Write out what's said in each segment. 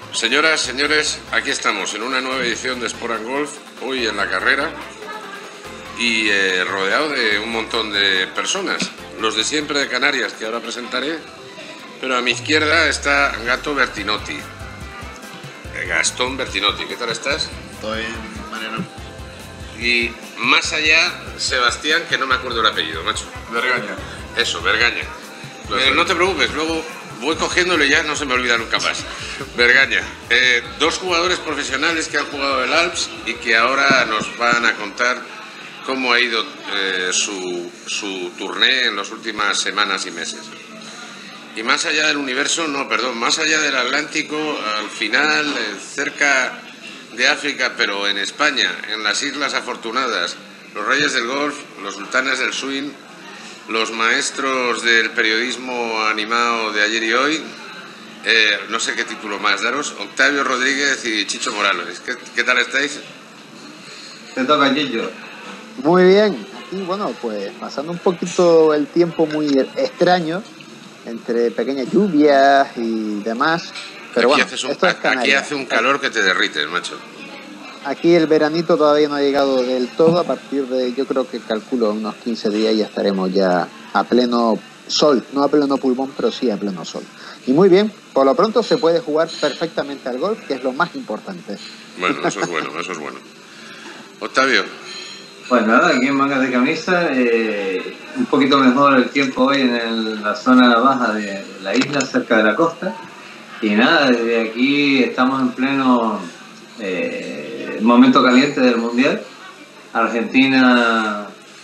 Señoras, señores, aquí estamos en una nueva edición de Sport and Golf, hoy en la carrera y rodeado de un montón de personas, los de siempre de Canarias, que ahora presentaré, pero a mi izquierda está Gato Bertinotti, Gastón Bertinotti. ¿Qué tal estás? Todo bien, Mariano. Y más allá, Sebastián, que no me acuerdo el apellido, macho. Vergaña. Eso, Vergaña. No te preocupes, luego voy cogiéndole, ya no se me olvida nunca más. Vergaña. Dos jugadores profesionales que han jugado el Alps y que ahora nos van a contar cómo ha ido su tournée en las últimas semanas y meses. Y más allá del universo, más allá del Atlántico, al final, cerca de África, pero en España, en las Islas Afortunadas, los reyes del golf, los sultanes del swing, los maestros del periodismo animado de ayer y hoy, no sé qué título más daros, Octavio Rodríguez y Chicho Morales. ¿Qué tal estáis? Te toca, Chicho. Muy bien, aquí bueno, pues pasando un poquito el tiempo muy extraño, entre pequeñas lluvias y demás, pero aquí bueno, aquí hace un calor que te derrites, macho. Aquí el veranito todavía no ha llegado del todo, a partir de, yo creo que calculo unos 15 días ya estaremos ya a pleno sol, no a pleno pulmón, pero sí a pleno sol. Y muy bien, por lo pronto se puede jugar perfectamente al golf, que es lo más importante. Bueno, eso es bueno, eso es bueno. Octavio. Pues nada, aquí en mangas de camisa, un poquito mejor el tiempo hoy en la zona baja de la isla, cerca de la costa. Y nada, desde aquí estamos en pleno momento caliente del Mundial. Argentina,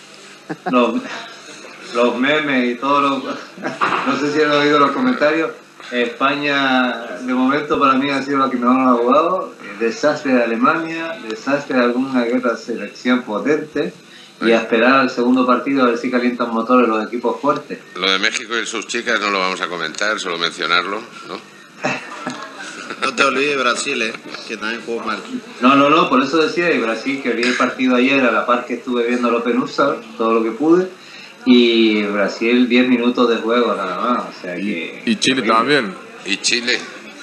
los memes y todo lo... No sé si han oído los comentarios. España, de momento, para mí ha sido la que mejor ha jugado. Desastre de Alemania, desastre de alguna que otra selección potente. Y a esperar al segundo partido a ver si calientan motores los equipos fuertes. Lo de México y sus chicas no lo vamos a comentar, solo mencionarlo, ¿no? No te olvides de Brasil, que también jugó mal. No, por eso decía, y Brasil, que vi el partido ayer a la par que estuve viendo el Open USA, todo lo que pude. Y Brasil 10 minutos de juego nada más, o sea que... Y Chile también. Y Chile.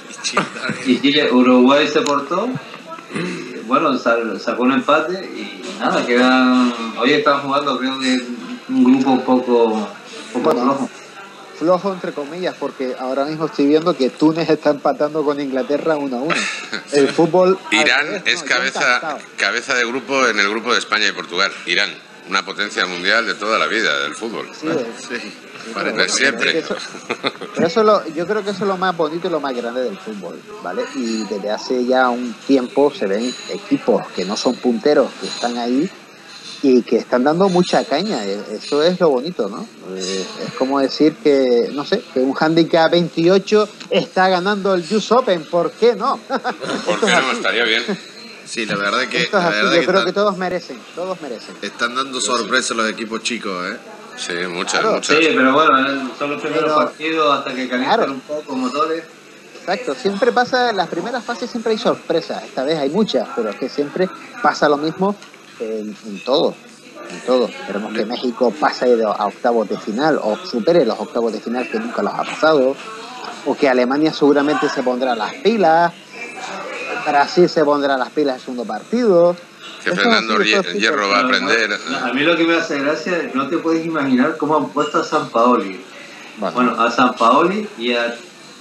Y Chile, Uruguay se portó, y, bueno, sacó un empate y nada, hoy están jugando, creo que un grupo un poco flojo. Flojo entre comillas, porque ahora mismo estoy viendo que Túnez está empatando con Inglaterra 1-1. El fútbol... Irán es cabeza de grupo en el grupo de España y Portugal. Irán. Una potencia mundial de toda la vida del fútbol. Sí, de siempre. Pero yo creo que eso es lo más bonito y lo más grande del fútbol, ¿vale? Y desde hace ya un tiempo se ven equipos que no son punteros, que están ahí y que están dando mucha caña. Eso es lo bonito, ¿no? Es como decir que, no sé, que un handicap 28 está ganando el US Open. ¿Por qué no? ¿Por qué no? Estaría bien. Sí, la verdad que... Esto es así, yo creo que todos merecen. Están dando sorpresas los equipos chicos, Sí, muchas. Sí, pero bueno, son los primeros partidos hasta que calientan un poco motores. Exacto, siempre pasa, en las primeras fases siempre hay sorpresas, esta vez hay muchas, pero es que siempre pasa lo mismo en todo. Esperemos que México pase a octavos de final o supere los octavos de final que nunca los ha pasado, o que Alemania seguramente se pondrá las pilas, Brasil se pondrá las pilas en el segundo partido. Que Fernando Hierro va a aprender. A mí lo que me hace gracia, no te puedes imaginar cómo han puesto a Sampaoli. Bueno, a Sampaoli y a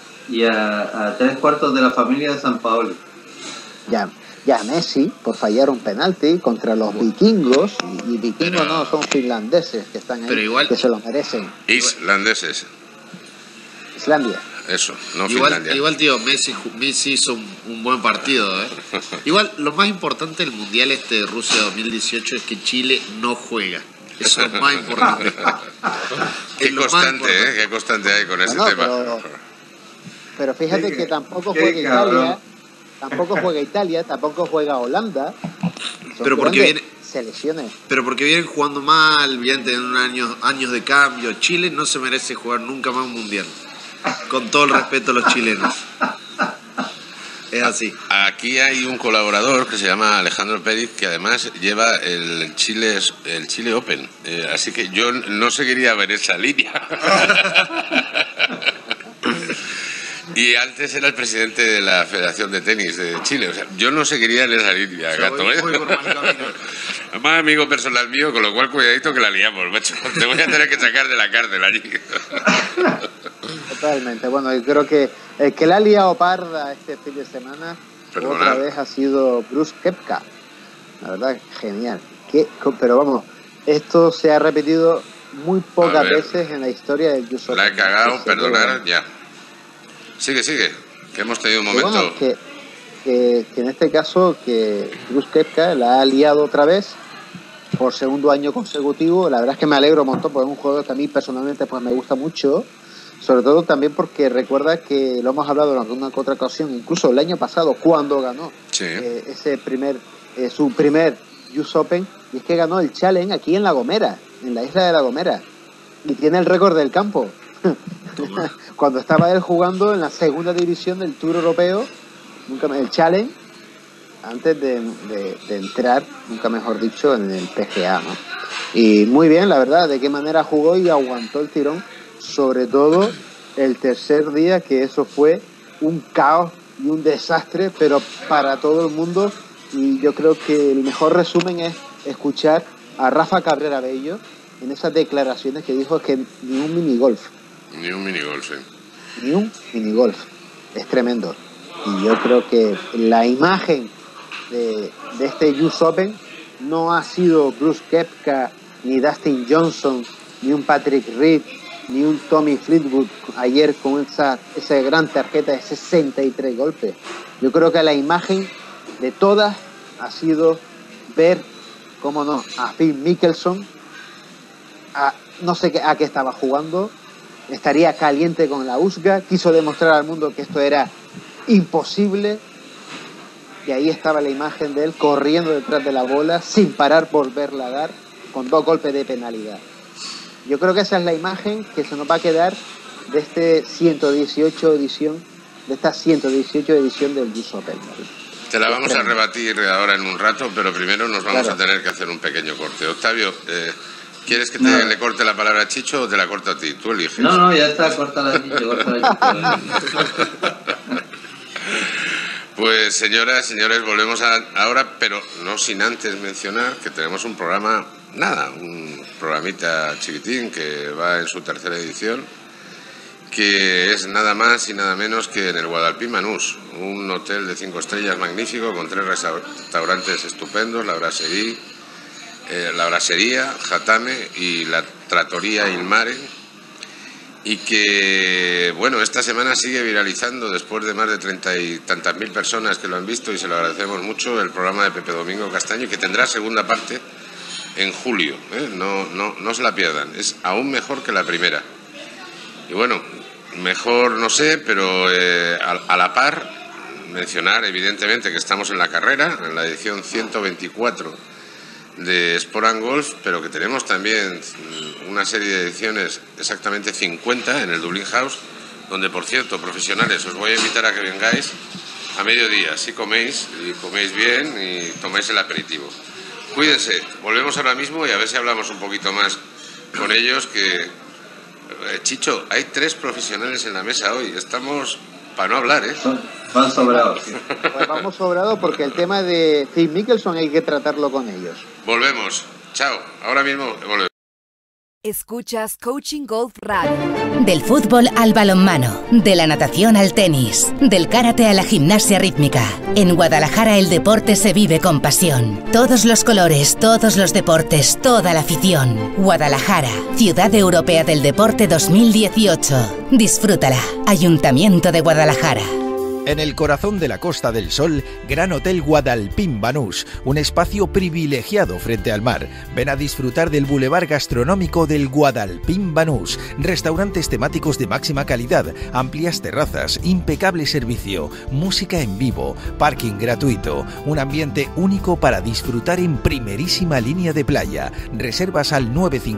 3/4 de la familia de Sampaoli. Ya Messi, por fallar un penalti contra los vikingos, y vikingos no, son finlandeses que están ahí, pero igual, que se lo merecen. Islandeses. Islandia. Eso, no Finlandia. Igual, tío, Messi hizo un buen partido, Igual, lo más importante del Mundial de Rusia 2018 es que Chile no juega. Eso es lo más importante. Qué constante hay con ese tema. Pero fíjate que tampoco juega Italia, tampoco juega Holanda. Pero porque vienen jugando mal, vienen teniendo años de cambio. Chile no se merece jugar nunca más un Mundial. Con todo el respeto a los chilenos. Es así. Aquí hay un colaborador que se llama Alejandro Pérez, que además lleva el Chile Open. Así que yo no seguiría ver esa línea. Y antes era el presidente de la Federación de Tenis de Chile. O sea, yo no seguiría en esa línea, gato. Voy por mal camino. Además, amigo personal mío, con lo cual cuidadito que la liamos, macho. Te voy a tener que sacar de la cárcel allí. Totalmente. Bueno, yo creo que el que la ha liado parda este fin de semana otra vez ha sido Bruce Koepka. La verdad, genial. Pero vamos, esto se ha repetido muy pocas veces en la historia del US Open. La he cagado, perdonar, ya. Sigue, que hemos tenido un momento... Bueno, que en este caso, que Bruce Koepka la ha liado otra vez por segundo año consecutivo. La verdad es que me alegro un montón, porque es un juego que a mí personalmente pues me gusta mucho, sobre todo también porque recuerda que lo hemos hablado en alguna que otra ocasión, incluso el año pasado cuando ganó su primer US Open, y es que ganó el Challenge aquí en La Gomera, en la isla de La Gomera, y tiene el récord del campo. Cuando estaba él jugando en la segunda división del Tour Europeo, el Challenge, antes de entrar, nunca mejor dicho, en el PGA, ¿no? Y muy bien, la verdad, de qué manera jugó y aguantó el tirón, sobre todo el tercer día, que eso fue un caos y un desastre, pero para todo el mundo. Y yo creo que el mejor resumen es escuchar a Rafa Cabrera Bello en esas declaraciones que dijo que ni un minigolf. Ni un minigolf, sí. Ni un minigolf. Es tremendo. Y yo creo que la imagen de este US Open no ha sido Bruce Koepka, ni Dustin Johnson, ni un Patrick Reed, ni un Tommy Fleetwood ayer con esa gran tarjeta de 63 golpes. Yo creo que la imagen de todas ha sido ver, cómo no, a Phil Mickelson, no sé a qué estaba jugando, estaría caliente con la USGA, quiso demostrar al mundo que esto era imposible, y ahí estaba la imagen de él corriendo detrás de la bola sin parar por verla dar, con 2 golpes de penalidad. Yo creo que esa es la imagen que se nos va a quedar de esta 118 edición del US Open. Te la vamos a rebatir ahora en un rato, pero primero nos vamos a tener que hacer un pequeño corte. Octavio, ¿quieres que le corte la palabra a Chicho o te la corto a ti? Tú eliges. No, ya está, corta la Chicho. Pues señoras, señores, volvemos ahora, pero no sin antes mencionar que tenemos un programa, un programita chiquitín que va en su tercera edición, que es nada más y nada menos que en el Guadalpín Manús, un hotel de 5 estrellas magnífico con 3 restaurantes estupendos, la Brasería, Jatame y la Trattoria Il Mare, y que, bueno, esta semana sigue viralizando después de más de 30 y tantas mil personas que lo han visto, y se lo agradecemos mucho, el programa de Pepe Domingo Castaño, que tendrá segunda parte en julio, no se la pierdan, es aún mejor que la primera. Y bueno, mejor no sé, pero a la par mencionar evidentemente que estamos en la carrera, en la edición 124 de Sport & Golf, pero que tenemos también una serie de ediciones, exactamente 50, en el Dublin House, donde, por cierto, profesionales, os voy a invitar a que vengáis a mediodía, si coméis, y coméis bien y tomáis el aperitivo. Cuídense, volvemos ahora mismo y a ver si hablamos un poquito más con ellos, que... Chicho, hay 3 profesionales en la mesa hoy, estamos para no hablar, ¿eh? Van sobrados. Sí. Pues vamos sobrados porque el tema de Phil Mickelson hay que tratarlo con ellos. Volvemos, chao, ahora mismo volvemos. Escuchas Coaching Golf Radio. Del fútbol al balonmano, de la natación al tenis, del karate a la gimnasia rítmica. En Guadalajara el deporte se vive con pasión. Todos los colores, todos los deportes, toda la afición. Guadalajara, Ciudad Europea del Deporte 2018. Disfrútala. Ayuntamiento de Guadalajara. En el corazón de la Costa del Sol, Gran Hotel Guadalpín Banús, un espacio privilegiado frente al mar. Ven a disfrutar del bulevar gastronómico del Guadalpín Banús, restaurantes temáticos de máxima calidad, amplias terrazas, impecable servicio, música en vivo, parking gratuito, un ambiente único para disfrutar en primerísima línea de playa. Reservas al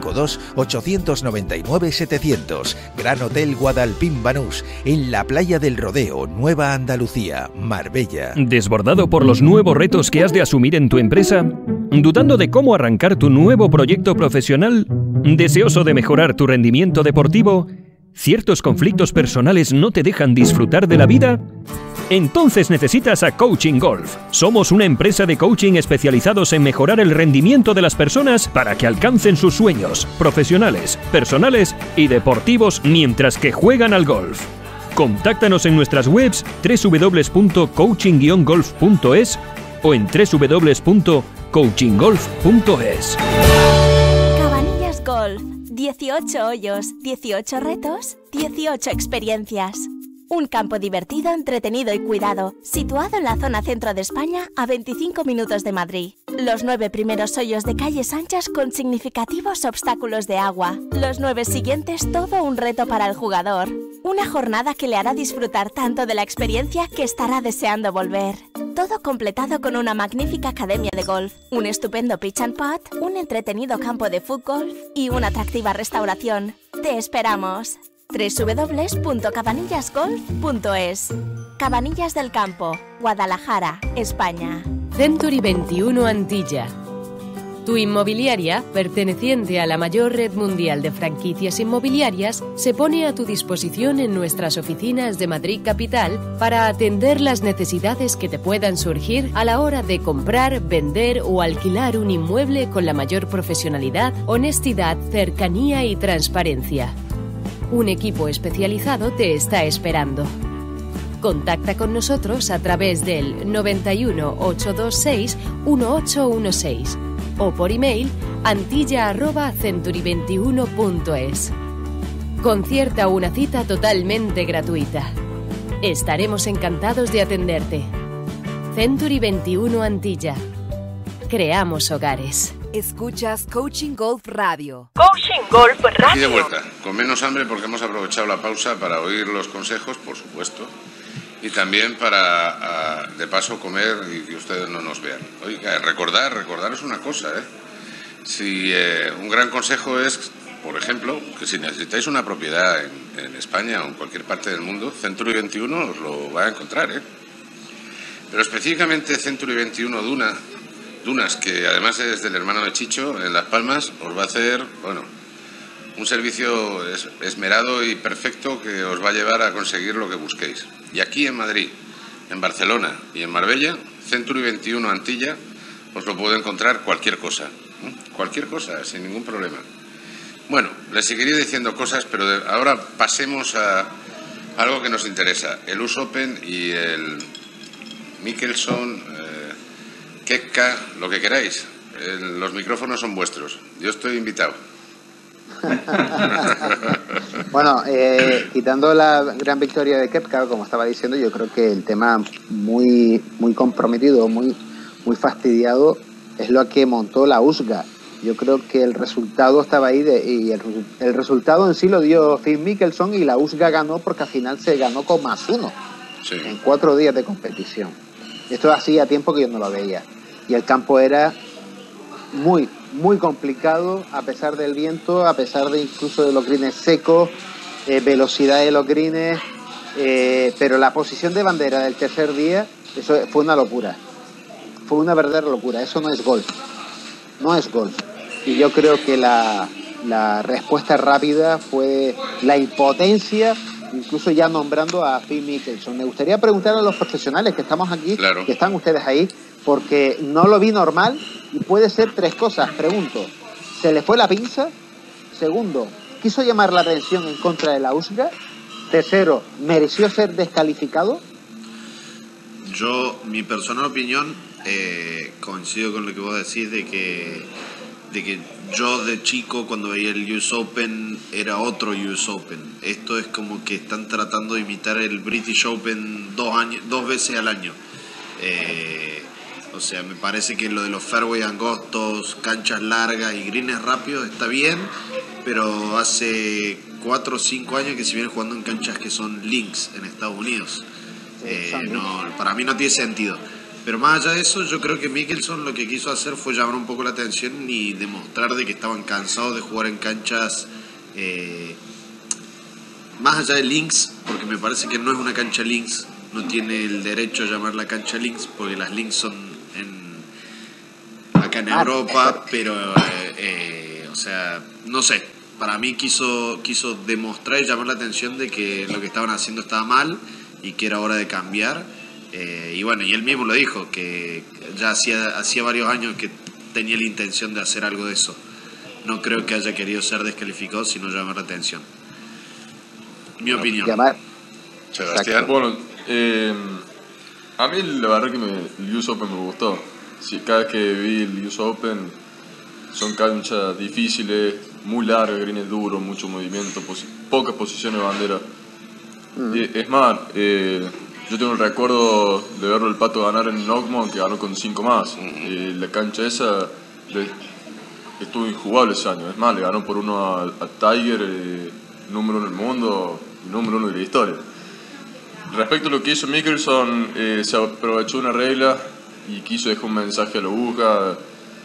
952-899-700. Gran Hotel Guadalpín Banús, en la playa del Rodeo, Nueva Andalucía, Marbella. ¿Desbordado por los nuevos retos que has de asumir en tu empresa? ¿Dudando de cómo arrancar tu nuevo proyecto profesional? ¿Deseoso de mejorar tu rendimiento deportivo? ¿Ciertos conflictos personales no te dejan disfrutar de la vida? Entonces necesitas a Coaching Golf. Somos una empresa de coaching especializados en mejorar el rendimiento de las personas para que alcancen sus sueños profesionales, personales y deportivos mientras que juegan al golf. Contáctanos en nuestras webs www.coaching-golf.es o en www.coachinggolf.es. Cabanillas Golf. 18 hoyos, 18 retos, 18 experiencias. Un campo divertido, entretenido y cuidado, situado en la zona centro de España, a 25 minutos de Madrid. Los 9 primeros hoyos de calles anchas con significativos obstáculos de agua. Los 9 siguientes, todo un reto para el jugador. Una jornada que le hará disfrutar tanto de la experiencia que estará deseando volver. Todo completado con una magnífica academia de golf, un estupendo pitch and putt, un entretenido campo de fútbol y una atractiva restauración. ¡Te esperamos! www.cabanillasgolf.es. Cabanillas del Campo, Guadalajara, España. Century 21 Antilla. Tu inmobiliaria, perteneciente a la mayor red mundial de franquicias inmobiliarias, se pone a tu disposición en nuestras oficinas de Madrid Capital para atender las necesidades que te puedan surgir a la hora de comprar, vender o alquilar un inmueble con la mayor profesionalidad, honestidad, cercanía y transparencia. Un equipo especializado te está esperando. Contacta con nosotros a través del 91 826 1816 o por email antilla@century21.es. Concierta una cita totalmente gratuita. Estaremos encantados de atenderte. Century 21 Antilla. Creamos hogares. Escuchas Coaching Golf Radio. Coaching Golf Radio. Y de vuelta, con menos hambre porque hemos aprovechado la pausa para oír los consejos, por supuesto, y también para, de paso, comer y que ustedes no nos vean. Oiga, recordar es una cosa, ¿eh? Si un gran consejo es, por ejemplo, que si necesitáis una propiedad en España o en cualquier parte del mundo, Century 21 os lo va a encontrar, ¿eh? Pero específicamente Century 21 Dunas, que además es del hermano de Chicho, en Las Palmas, os va a hacer, bueno, un servicio esmerado y perfecto que os va a llevar a conseguir lo que busquéis. Y aquí en Madrid, en Barcelona y en Marbella, Century 21 Antilla, os lo puede encontrar cualquier cosa, sin ningún problema. Bueno, les seguiría diciendo cosas, pero ahora pasemos a algo que nos interesa, el US Open y el Mickelson, Koepka, lo que queráis. Los micrófonos son vuestros. Yo estoy invitado. Bueno, quitando la gran victoria de Koepka, como estaba diciendo, yo creo que el tema muy comprometido, muy fastidiado, es lo que montó la USGA. Yo creo que el resultado estaba ahí y el resultado en sí lo dio Phil Mickelson y la USGA ganó porque al final se ganó con +1 en 4 días de competición. Esto hacía tiempo que yo no lo veía. Y el campo era muy complicado, a pesar del viento, a pesar de incluso de los greens secos, velocidad de los greens, pero la posición de bandera del tercer día, eso fue una locura. Fue una verdadera locura. Eso no es golf. No es golf. Y yo creo que la respuesta rápida fue la impotencia, incluso ya nombrando a Phil Mickelson. Me gustaría preguntar a los profesionales que estamos aquí, que están ustedes ahí, porque no lo vi normal y puede ser 3 cosas. Pregunto, ¿se le fue la pinza? Segundo, ¿quiso llamar la atención en contra de la USGA? Tercero, ¿mereció ser descalificado? Yo, mi personal opinión, coincido con lo que vos decís de que yo de chico cuando veía el US Open era otro US Open. Esto es como que están tratando de imitar el British Open 2 veces al año. O sea, me parece que lo de los fairway angostos, canchas largas y greens rápidos está bien, pero hace 4 o 5 años que se viene jugando en canchas que son links en Estados Unidos. Para mí no tiene sentido. Pero más allá de eso, yo creo que Mickelson lo que quiso hacer fue llamar un poco la atención y demostrar de que estaban cansados de jugar en canchas más allá de links, porque me parece que no es una cancha links, no tiene el derecho a llamar la cancha links, porque las links son acá en Europa, pero o sea, no sé, para mí quiso demostrar y llamar la atención de que lo que estaban haciendo estaba mal y que era hora de cambiar. Y bueno, y él mismo lo dijo, que ya hacía varios años que tenía la intención de hacer algo de eso. No creo que haya querido ser descalificado, sino llamar la atención. Mi opinión. Sebastián. Bueno, a mí la verdad que el US Open me gustó. Sí, cada vez que vi el US Open son canchas difíciles, muy largas, greens duros, mucho movimiento, pocas posiciones de bandera. Es más, yo tengo el recuerdo de verlo el Pato ganar en Oakmont, que ganó con 5 más. La cancha esa estuvo injugable ese año. Es más, le ganó por 1 a Tiger, número 1 del mundo y número 1 de la historia. Respecto a lo que hizo Mickelson, se aprovechó una regla y quiso dejar un mensaje a la UCA,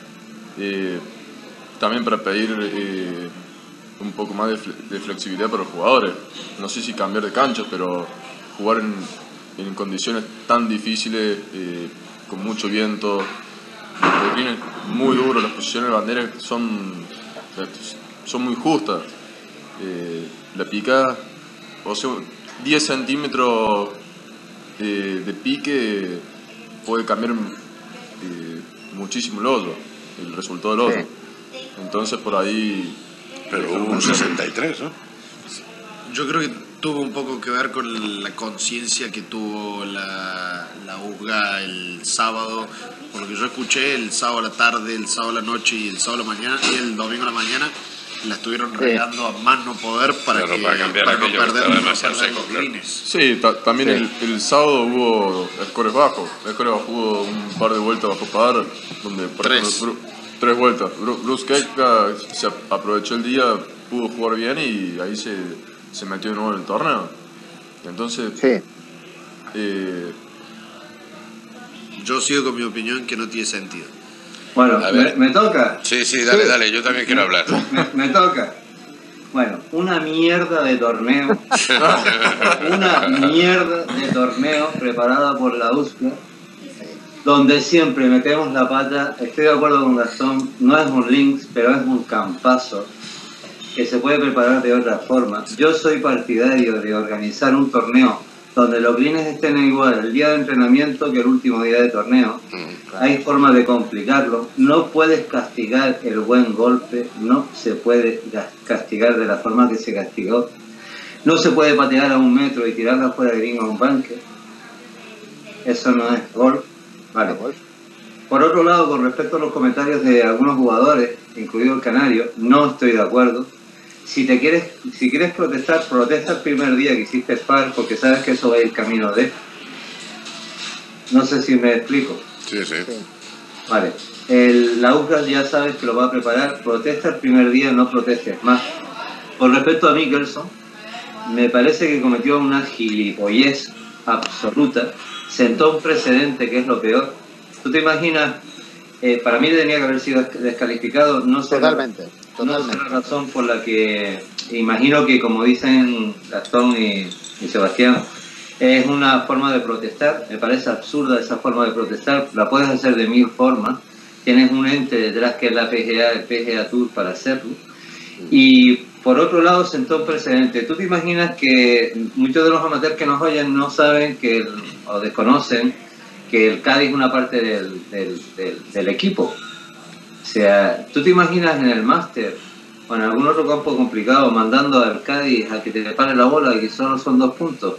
también para pedir un poco más de flexibilidad para los jugadores. No sé si cambiar de cancha, pero jugar en condiciones tan difíciles, con mucho viento, los greens muy duros, las posiciones de bandera son muy justas. La picada, o sea, 10 centímetros de pique puede cambiar muchísimo el resultado del hoyo. Entonces por ahí... Pero hubo un 63, ¿no? Yo creo que tuvo un poco que ver con la conciencia que tuvo la UCA el sábado. Por lo que yo escuché, el sábado a la tarde, el sábado a la noche y el sábado a la mañana y el domingo a la mañana la estuvieron regando a más no poder para no perder los greens. Sí, también el sábado hubo scores bajos. Hubo un par de vueltas bajo par, donde por ejemplo, 3 vueltas. Bruce Koepka se aprovechó el día, pudo jugar bien y ahí se metió de nuevo en el torneo. Entonces, yo sigo con mi opinión que no tiene sentido. Bueno, ¿me toca? Sí, dale, yo también quiero hablar. Me toca. Bueno, una mierda de torneo. Una mierda de torneo preparada por la USCA, donde siempre metemos la pata. Estoy de acuerdo con Gastón, no es un links, pero es un campazo que se puede preparar de otra forma. Yo soy partidario de organizar un torneo donde los greens estén igual el día de entrenamiento que el último día de torneo. Hay formas de complicarlo. No puedes castigar el buen golpe, no se puede castigar de la forma que se castigó. No se puede patear a 1 metro y tirarla fuera de green a un bunker. Eso no es golf. Vale. Por otro lado, con respecto a los comentarios de algunos jugadores, incluido el canario, no estoy de acuerdo. Si quieres protestar, protesta el primer día que hiciste par, porque sabes que eso va a ir camino de... No sé si me explico. Sí. Vale. La UCA ya sabes que lo va a preparar. Protesta el primer día, no protestes más. Con respecto a Mickelson, me parece que cometió una gilipollez absoluta. Sentó un precedente que es lo peor. ¿Tú te imaginas? Para mí tenía que haber sido descalificado. No sé Totalmente. No sé la razón por la que, imagino que como dicen Gastón y Sebastián, es una forma de protestar. Me parece absurda esa forma de protestar. La puedes hacer de 1000 formas. Tienes un ente detrás que es la PGA, el PGA Tour para hacerlo. Y por otro lado sentó un precedente. ¿Tú te imaginas que muchos de los amateurs que nos oyen no saben o desconocen que el caddy es una parte del equipo? O sea, ¿tú te imaginas en el máster o en algún otro campo complicado mandando al caddy a que te pare la bola y que solo son 2 puntos?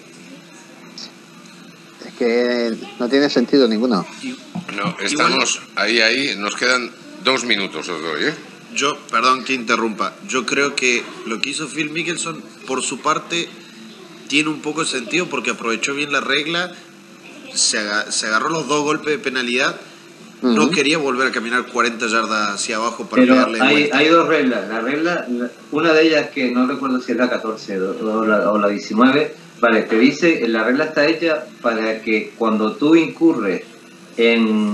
Es que no tiene sentido ninguno. No, estamos ahí, nos quedan 2 minutos os doy, ¿eh? Perdón que interrumpa, yo creo que lo que hizo Phil Mickelson, por su parte, tiene un poco de sentido porque aprovechó bien la regla, se agarró los 2 golpes de penalidad. No quería volver a caminar 40 yardas hacia abajo para pegarle vuelta. Hay 2 reglas. Una de ellas, que no recuerdo si es la 14 o la 19, vale, te dice, la regla está hecha para que cuando tú incurres en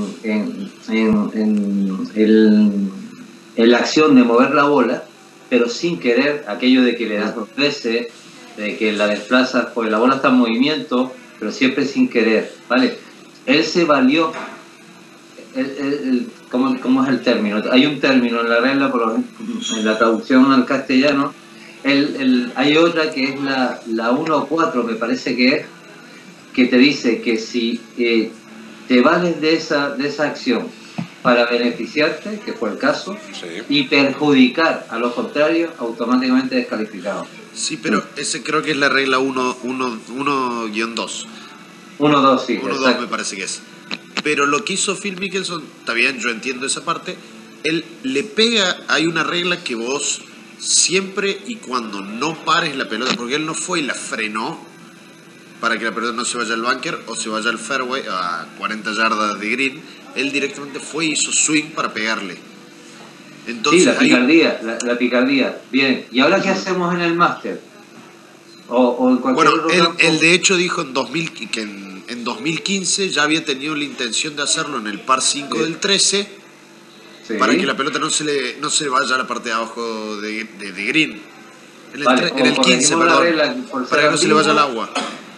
la acción de mover la bola, pero sin querer, aquello de que le das 2 veces, de que la desplazas, pues la bola está en movimiento, pero siempre sin querer, ¿vale? Él se valió, ¿cómo es el término? Hay un término en la regla, en la traducción al castellano. Hay otra que es la 1.4, me parece que te dice que si te vales de esa acción para beneficiarte, que fue el caso, sí, y perjudicar a los contrarios, automáticamente descalificado. Sí, pero ese creo que es la regla 1-2. 1-2, sí. 1-2 me parece que es. Pero lo que hizo Phil Mickelson, está bien, yo entiendo esa parte, él le pega, hay una regla que vos siempre y cuando no pares la pelota, porque él no fue y la frenó para que la pelota no se vaya al bunker o se vaya al fairway a 40 yardas de green, él directamente fue y hizo swing para pegarle. Entonces, sí, la picardía. Bien, ¿y ahora qué hacemos en el máster? O en cualquier otro campo. Él de hecho dijo en 2015 ya había tenido la intención de hacerlo en el par 5 del 13, sí, para que la pelota no se le vaya a la parte de abajo de green. En el 15, perdón, para que no se le vaya al agua.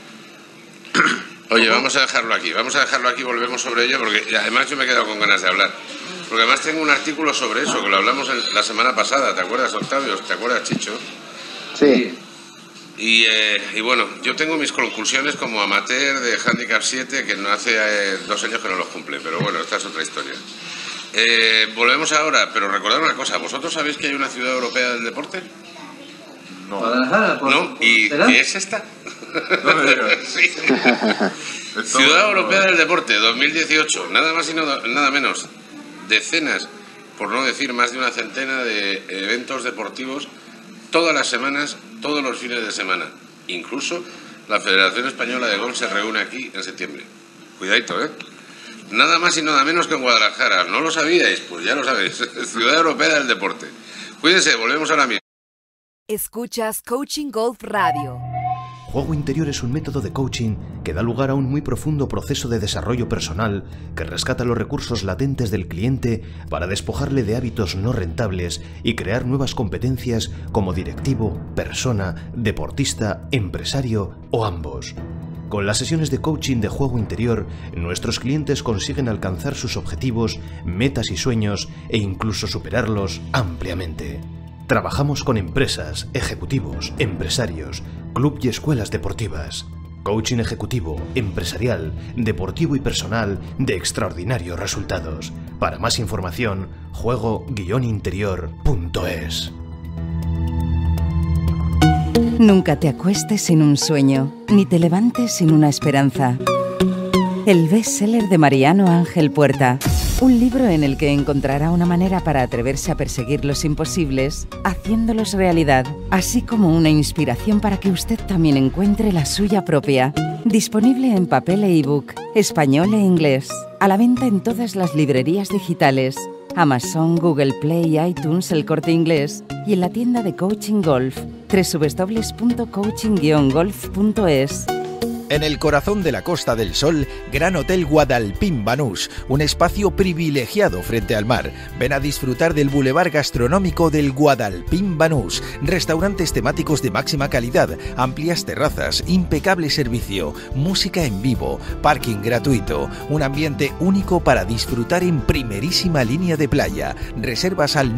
Oye, vamos a dejarlo aquí, volvemos sobre ello, porque además yo me he quedado con ganas de hablar. Porque además tengo un artículo sobre eso, que lo hablamos la semana pasada, ¿te acuerdas, Octavio? ¿Te acuerdas, Chicho? Sí. Y bueno, yo tengo mis conclusiones como amateur de Handicap 7, que no hace 2 años que no los cumple, pero bueno, esta es otra historia. Volvemos ahora, pero recordad una cosa, ¿vosotros sabéis que hay una ciudad europea del deporte? No. ¿No? ¿Y qué es esta? Sí. Ciudad Europea del Deporte 2018, nada más y nada menos, decenas, por no decir más de una centena de eventos deportivos todas las semanas, todos los fines de semana. Incluso la Federación Española de Golf se reúne aquí en septiembre. Cuidadito, ¿eh? Nada más y nada menos que en Guadalajara. ¿No lo sabíais? Pues ya lo sabéis. Ciudad Europea del Deporte. Cuídense, volvemos ahora mismo. Escuchas Coaching Golf Radio. Juego Interior es un método de coaching que da lugar a un muy profundo proceso de desarrollo personal que rescata los recursos latentes del cliente para despojarle de hábitos no rentables y crear nuevas competencias como directivo, persona, deportista, empresario o ambos. Con las sesiones de coaching de Juego Interior, nuestros clientes consiguen alcanzar sus objetivos, metas y sueños e incluso superarlos ampliamente. Trabajamos con empresas, ejecutivos, empresarios, club y escuelas deportivas. Coaching ejecutivo, empresarial, deportivo y personal de extraordinarios resultados. Para más información, juego-interior.es. Nunca te acuestes sin un sueño, ni te levantes sin una esperanza. El bestseller de Mariano Ángel Puerta. Un libro en el que encontrará una manera para atreverse a perseguir los imposibles, haciéndolos realidad, así como una inspiración para que usted también encuentre la suya propia. Disponible en papel e ebook, español e inglés. A la venta en todas las librerías digitales, Amazon, Google Play, iTunes, El Corte Inglés y en la tienda de Coaching Golf, www.coaching-golf.es. En el corazón de la Costa del Sol, Gran Hotel Guadalpín Banús, un espacio privilegiado frente al mar. Ven a disfrutar del bulevar gastronómico del Guadalpín Banús, restaurantes temáticos de máxima calidad, amplias terrazas, impecable servicio, música en vivo, parking gratuito, un ambiente único para disfrutar en primerísima línea de playa. Reservas al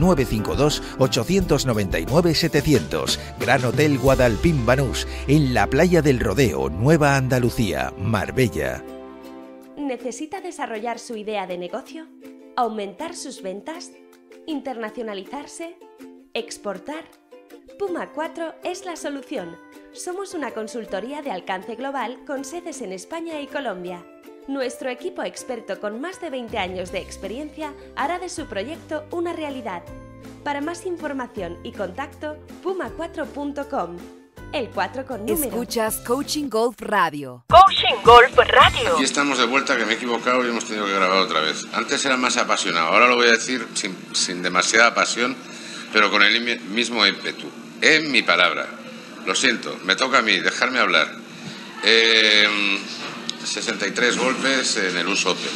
952-899-700. Gran Hotel Guadalpín Banús, en la playa del Rodeo, Nueva Andalucía, Marbella. ¿Necesita desarrollar su idea de negocio? ¿Aumentar sus ventas? ¿Internacionalizarse? ¿Exportar? Puma 4 es la solución. Somos una consultoría de alcance global con sedes en España y Colombia. Nuestro equipo experto con más de 20 años de experiencia hará de su proyecto una realidad. Para más información y contacto, puma4.com. El 4 con número. Escuchas Coaching Golf Radio. Coaching Golf Radio. Aquí estamos de vuelta, que me he equivocado y hemos tenido que grabar otra vez. Antes era más apasionado, ahora lo voy a decir sin demasiada pasión, pero con el mismo ímpetu. En mi palabra. Lo siento, me toca a mí, dejarme hablar. 63 golpes en el US Open.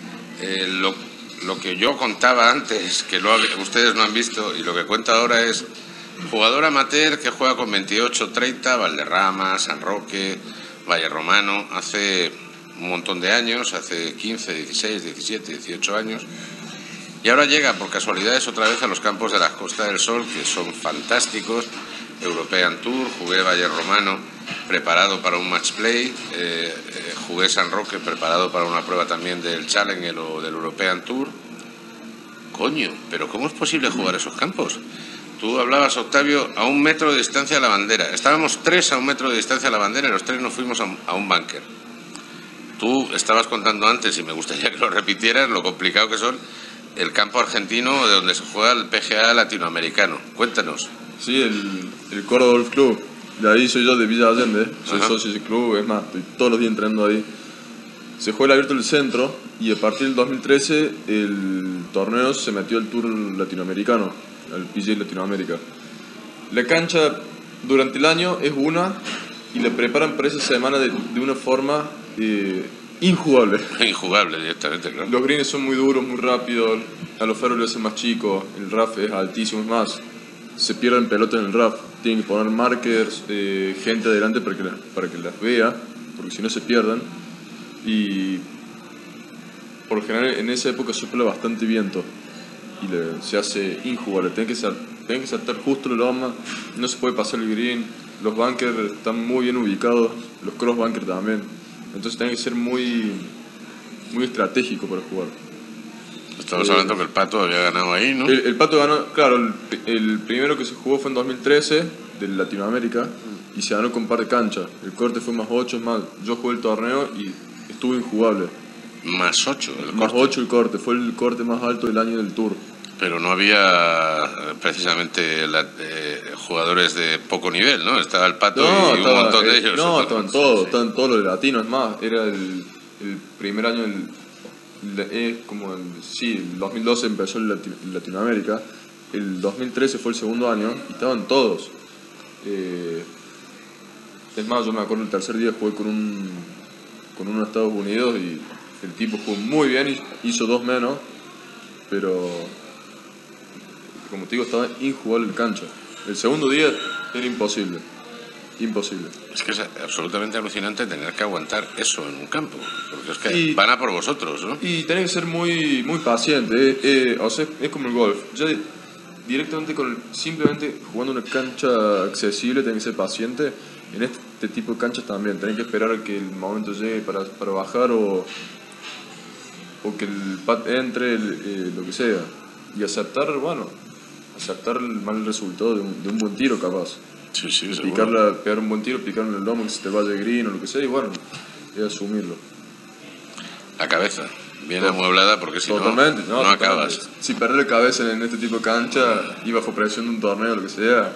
Lo que yo contaba antes, que ustedes no han visto, y lo que cuento ahora es jugador amateur que juega con 28, 30, Valderrama, San Roque, Valle Romano, hace un montón de años, hace 15, 16, 17, 18 años. Y ahora llega por casualidades otra vez a los campos de la Costa del Sol, que son fantásticos. European Tour, jugué Valle Romano, preparado para un match play, jugué San Roque, preparado para una prueba también del Challenger o del European Tour. Coño, pero ¿cómo es posible jugar esos campos? Tú hablabas, Octavio, a 1 metro de distancia de la bandera. Estábamos 3 a 1 metro de distancia de la bandera y los 3 nos fuimos a un búnker. Tú estabas contando antes, y me gustaría que lo repitieras, lo complicado que son el campo argentino de donde se juega el PGA latinoamericano. Cuéntanos. Sí, el Córdoba Golf Club. De ahí soy yo, de Villa Allende. Soy socio de ese club, es más, estoy todos los días entrenando ahí. Se juega el Abierto del Centro y a partir del 2013 el torneo se metió al Tour latinoamericano, al PGA Latinoamérica. La cancha durante el año es una y la preparan para esa semana de una forma injugable. Injugable directamente, claro. Los greens son muy duros, muy rápidos, a los faros le hacen más chicos, el rough es altísimo, es más, se pierden pelotas en el rough. Tienen que poner markers, gente adelante para que las vea, porque si no se pierden. Y por lo general en esa época sopla bastante viento y se hace injugable. Tienen que saltar justo la loma, no se puede pasar el green, los bunkers están muy bien ubicados, los cross bunkers también. Entonces tienen que ser muy estratégico para jugar. Estamos hablando que el Pato había ganado ahí, ¿no? El Pato ganó, claro, el primero que se jugó fue en 2013 de Latinoamérica y se ganó con par de canchas. El corte fue más 8, es más, yo jugué el torneo y estuvo injugable. Más 8 el corte. Más 8 el corte, fue el corte más alto del año del Tour. Pero no había precisamente jugadores de poco nivel, ¿no? Estaba el Pato y un montón de ellos. No, estaban todos los de latino, es más, era el primer año, como el 2012 empezó el Latinoamérica, el 2013 fue el segundo año y estaban todos. Es más, yo me acuerdo el tercer día jugué con uno de Estados Unidos y el tipo jugó muy bien y hizo 2 menos, pero como te digo, estaba injugable en cancha. El segundo día era imposible. Es que es absolutamente alucinante tener que aguantar eso en un campo, porque es que van a por vosotros, ¿no? Y tenés que ser muy paciente, o sea, es como el golf. Ya directamente simplemente jugando una cancha accesible tenés que ser paciente. En este tipo de canchas también tenés que esperar a que el momento llegue para bajar o que el pad entre, lo que sea, y aceptar el mal resultado de un buen tiro capaz. Sí, pegar un buen tiro, picarle en el lomo que se te vaya de green o lo que sea, y bueno, es asumirlo. La cabeza, bien amueblada, porque si no acabas. Si perder la cabeza en este tipo de cancha y bajo presión de un torneo o lo que sea,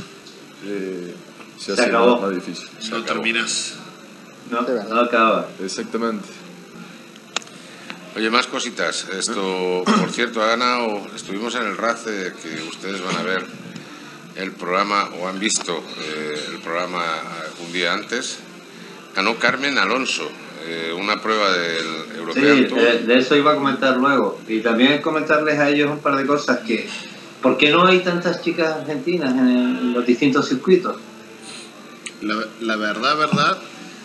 se hace más difícil. No terminas. No acaba. Exactamente. Oye, más cositas. Esto, por cierto, estuvimos en el RACE, que ustedes van a ver el programa, o han visto el programa un día antes. Ganó Carmen Alonso, una prueba del European Tour. De eso iba a comentar luego. Y también comentarles a ellos un par de cosas que... ¿Por qué no hay tantas chicas argentinas en los distintos circuitos? La verdad,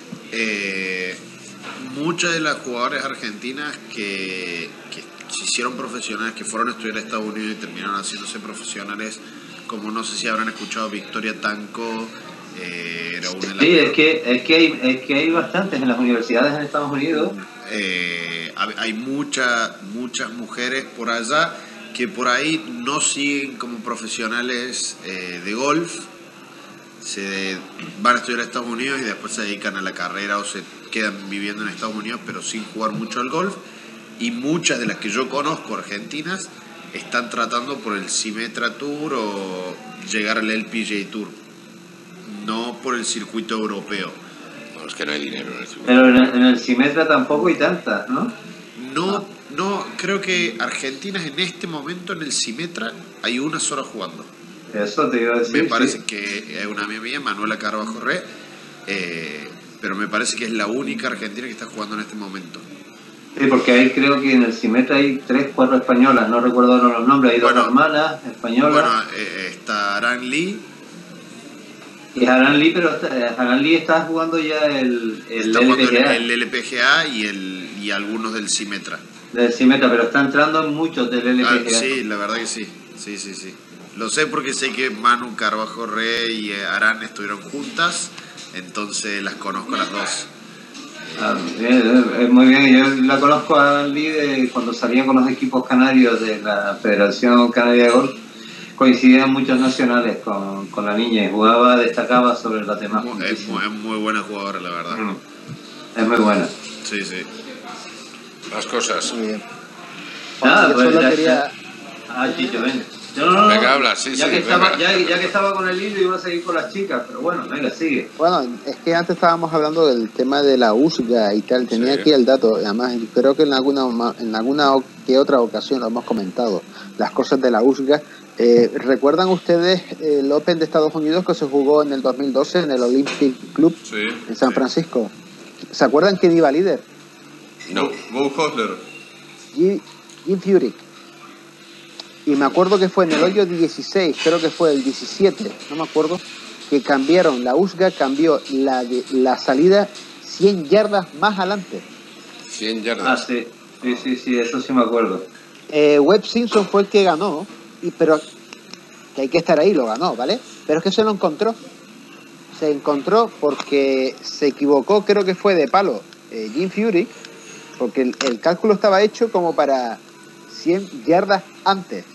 muchas de las jugadoras argentinas que se hicieron profesionales, que fueron a estudiar a Estados Unidos y terminaron haciéndose profesionales, como no sé si habrán escuchado Victoria Tanco, era una de las... Sí, es que hay bastantes en las universidades en Estados Unidos. Hay muchas mujeres por allá que por ahí no siguen como profesionales de golf, se van a estudiar a Estados Unidos y después se dedican a la carrera o se quedan viviendo en Estados Unidos pero sin jugar mucho al golf, y muchas de las que yo conozco argentinas están tratando por el Symetra Tour o llegar al LPGA Tour, no por el circuito europeo. No, es que no hay dinero en el circuito. Pero en el Symetra tampoco hay tantas, ¿no? No, creo que argentinas en este momento en el Symetra hay una sola jugando. Eso te iba a decir. Me parece que es una amiga mía, Manuela Carvajo Re, pero me parece que es la única argentina que está jugando en este momento. Sí, porque ahí creo que en el Symetra hay 3, 4 españolas, no recuerdo los nombres, hay 2 hermanas españolas. Bueno, está Aran Lee. Y Aran Lee, pero Aran Lee está jugando ya el LPGA. El LPGA y algunos del Symetra. del Cimeta, pero está entrando en muchos del LPGA. Sí, la verdad que sí. Sí. Lo sé porque sé que Manu Carvajo Rey y Arán estuvieron juntas, entonces las conozco las dos. Muy bien, yo la conozco a Lee cuando salía con los equipos canarios de la Federación Canaria de Golf. Coincidían muchos nacionales con la niña y destacaba sobre los demás. Es muy buena jugadora, la verdad. Es muy buena. Sí. Las cosas. Muy bien. Nada, pues solo quería... Chicho, venga. Venga, habla, sí. Ya que estaba con el hilo iba a seguir con las chicas, pero bueno, venga, sigue. Bueno, es que antes estábamos hablando del tema de la USGA y tal, tenía aquí el dato, además creo que en alguna que otra ocasión lo hemos comentado, las cosas de la USGA. ¿Recuerdan ustedes el Open de Estados Unidos que se jugó en el 2012 en el Olympic Club en San Francisco? ¿Se acuerdan quién iba líder? No, Bo Hostler. Jim Furyk. Y me acuerdo que fue en el hoyo 16, creo que fue el 17, no me acuerdo, que cambiaron, la USGA cambió la salida 100 yardas más adelante. 100 yardas. Sí, eso sí me acuerdo. Webb Simpson fue el que ganó, pero que hay que estar ahí, lo ganó, ¿vale? Pero es que se lo encontró. Se encontró porque se equivocó, creo que fue de palo, Jim Furyk, porque el cálculo estaba hecho como para 100 yardas antes.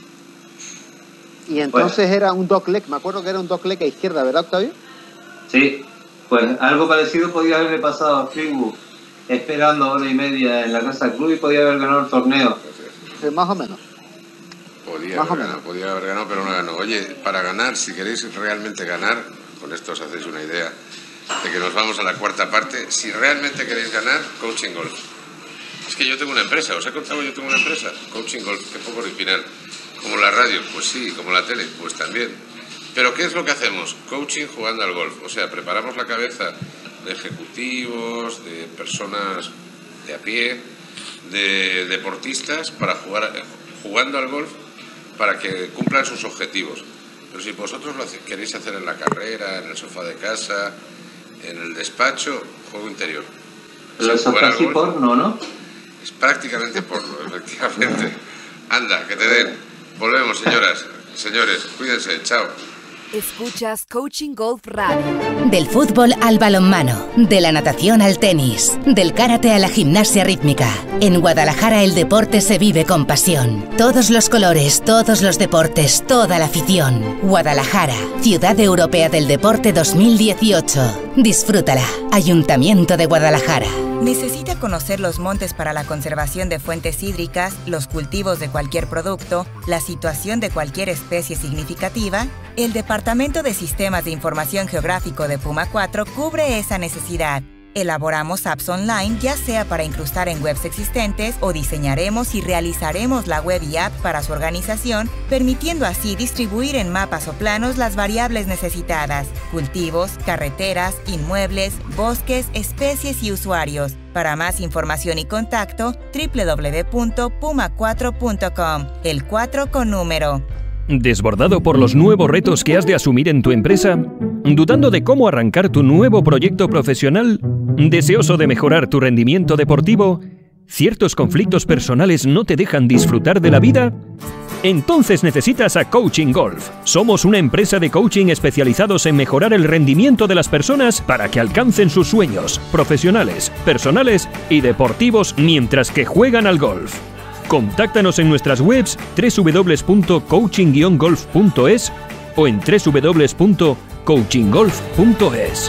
Y entonces era un dogleg, me acuerdo que era un dogleg a izquierda, ¿verdad, Octavio? Sí, pues algo parecido podía haberle pasado a Fleetwood, esperando hora y media en la casa del club y podía haber ganado el torneo. Sí, más o menos. Podía haber ganado, pero no ganó. Oye, para ganar, si queréis realmente ganar, con esto os hacéis una idea de que nos vamos a la cuarta parte. Si realmente queréis ganar, Coaching Golf. Es que yo tengo una empresa, os he contado, yo tengo una empresa, Coaching Golf, que poco original. Como la radio, pues sí, como la tele, pues también. Pero ¿qué es lo que hacemos? Coaching jugando al golf. O sea, preparamos la cabeza de ejecutivos, de personas de a pie, de deportistas para jugando al golf para que cumplan sus objetivos. Pero si vosotros lo queréis hacer en la carrera, en el sofá de casa, en el despacho, juego interior. Pero eso es casi porno, ¿no? Es prácticamente porno, efectivamente. Anda, que te den. Volvemos, señoras, señores, cuídense, chao. Escuchas Coaching Golf Radio. Del fútbol al balonmano, de la natación al tenis, del karate a la gimnasia rítmica. En Guadalajara el deporte se vive con pasión. Todos los colores, todos los deportes, toda la afición. Guadalajara, Ciudad Europea del Deporte 2018. Disfrútala. Ayuntamiento de Guadalajara. ¿Necesita conocer los montes para la conservación de fuentes hídricas, los cultivos de cualquier producto, la situación de cualquier especie significativa? El Departamento de Sistemas de Información Geográfico de Puma 4 cubre esa necesidad. Elaboramos apps online, ya sea para incrustar en webs existentes o diseñaremos y realizaremos la web y app para su organización, permitiendo así distribuir en mapas o planos las variables necesitadas: cultivos, carreteras, inmuebles, bosques, especies y usuarios. Para más información y contacto, www.puma4.com, el 4 con número. ¿Desbordado por los nuevos retos que has de asumir en tu empresa? ¿Dudando de cómo arrancar tu nuevo proyecto profesional? ¿Deseoso de mejorar tu rendimiento deportivo? ¿Ciertos conflictos personales no te dejan disfrutar de la vida? Entonces necesitas a Coaching Golf. Somos una empresa de coaching especializados en mejorar el rendimiento de las personas para que alcancen sus sueños profesionales, personales y deportivos mientras que juegan al golf. Contáctanos en nuestras webs www.coaching-golf.es o en www.coachinggolf.es.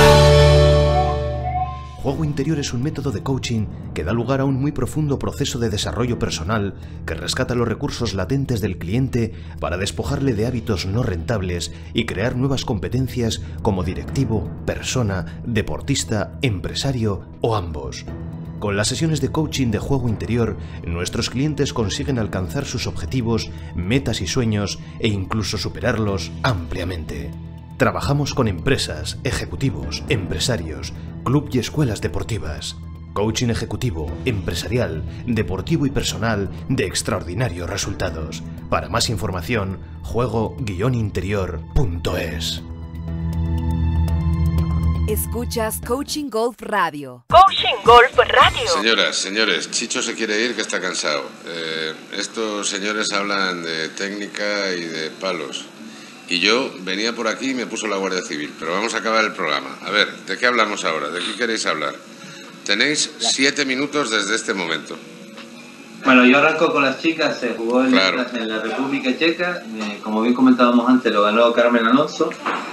Juego interior es un método de coaching que da lugar a un muy profundo proceso de desarrollo personal que rescata los recursos latentes del cliente para despojarle de hábitos no rentables y crear nuevas competencias como directivo, persona, deportista, empresario o ambos. Con las sesiones de coaching de juego interior, nuestros clientes consiguen alcanzar sus objetivos, metas y sueños e incluso superarlos ampliamente. Trabajamos con empresas, ejecutivos, empresarios, club y escuelas deportivas. Coaching ejecutivo, empresarial, deportivo y personal de extraordinarios resultados. Para más información, juego-interior.es. Escuchas Coaching Golf Radio. Coaching Golf Radio. Señoras, señores, Chicho se quiere ir, que está cansado. Estos señores hablan de técnica y de palos. Y yo venía por aquí y me puso la Guardia Civil. Pero vamos a acabar el programa. A ver, ¿de qué hablamos ahora? ¿De qué queréis hablar? Tenéis 7 minutos desde este momento. Bueno, yo arranco con las chicas. Se jugó en la República Checa. Como bien comentábamos antes, lo ganó Carmen Alonso.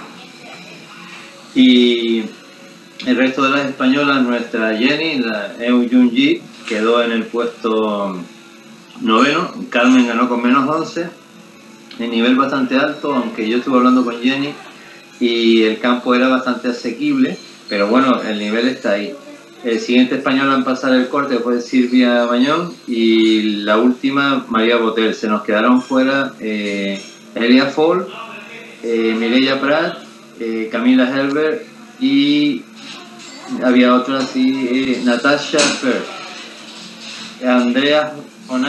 Y el resto de las españolas, nuestra Jenny, la Eu Jung-ji, quedó en el puesto 9º. Carmen ganó con menos 11. El nivel bastante alto, aunque yo estuve hablando con Jenny y el campo era bastante asequible, pero bueno, el nivel está ahí. El siguiente español en pasar el corte fue Silvia Bañón y la última María Botel. Se nos quedaron fuera Elia Fall, Mireia Prat, Camila Herbert y había otra así, Natasha Fer, Andrea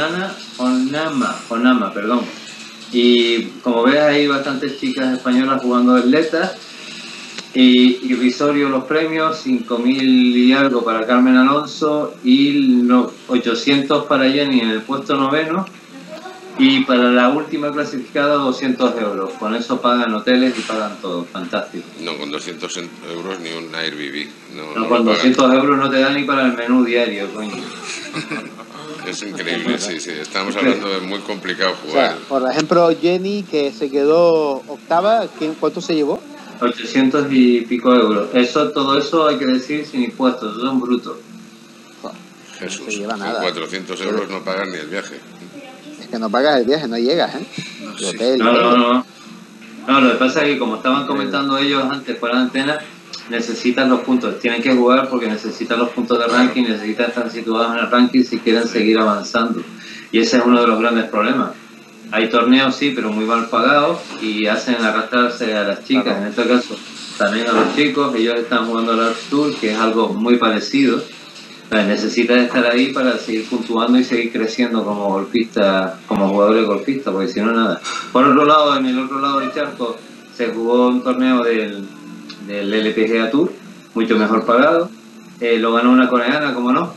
Onama, perdón. Y como ves, hay bastantes chicas españolas jugando atletas. Y irrisorio los premios, 5.000 y algo para Carmen Alonso y 800 para Jenny en el puesto 9º. Y para la última clasificada, 200 euros. Con eso pagan hoteles y pagan todo. Fantástico. No, con 200 euros ni un Airbnb. No, con 200 euros no te da ni para el menú diario, coño. Es increíble, sí. Estamos hablando de muy complicado jugar. O sea, por ejemplo, Jenny, que se quedó octava, ¿cuánto se llevó? 800 y pico euros. Todo eso hay que decir sin impuestos, son brutos. Jesús, no se lleva nada. Con 400 euros no pagas ni el viaje. Es que no pagas el viaje, no llegas, ¿eh? No, lo que pasa es que como estaban comentando ellos antes fuera de antena, necesitan los puntos, tienen que jugar porque necesitan los puntos de ranking, necesitan estar situados en el ranking si quieren seguir avanzando. Y ese es uno de los grandes problemas. Hay torneos, sí, pero muy mal pagados y hacen arrastrarse a las chicas, en este caso también a los chicos. Ellos están jugando al Arts Tour, que es algo muy parecido. Necesitan estar ahí para seguir puntuando y seguir creciendo como golfista, como jugadores golfistas, porque si no, nada. Por otro lado, en el otro lado del charco se jugó un torneo del LPGA Tour, mucho mejor pagado. Lo ganó una coreana, como no,